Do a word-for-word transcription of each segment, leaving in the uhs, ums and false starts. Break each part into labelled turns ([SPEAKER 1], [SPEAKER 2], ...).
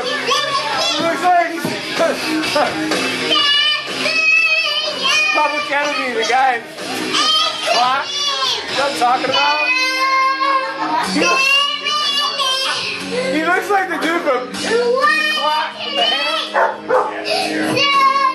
[SPEAKER 1] look. He looks like Public Enemy, the guy. Clock. You know what I'm talking about? He looks, he looks like the dude from the Clock with the hair. Yeah,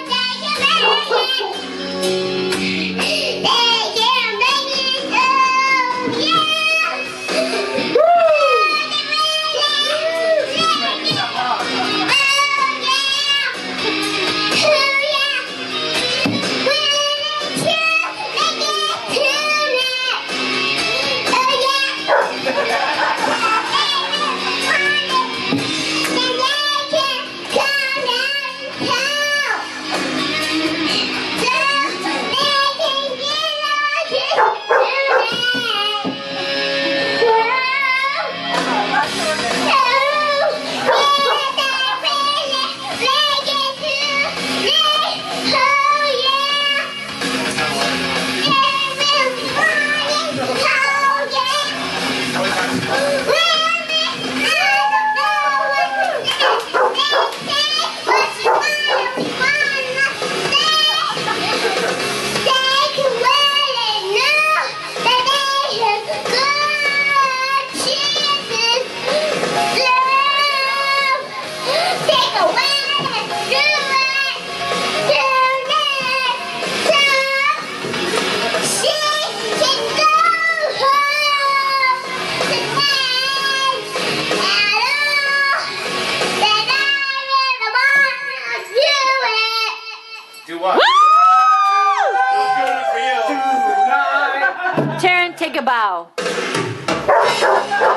[SPEAKER 1] do what?
[SPEAKER 2] Taryn, take a bow.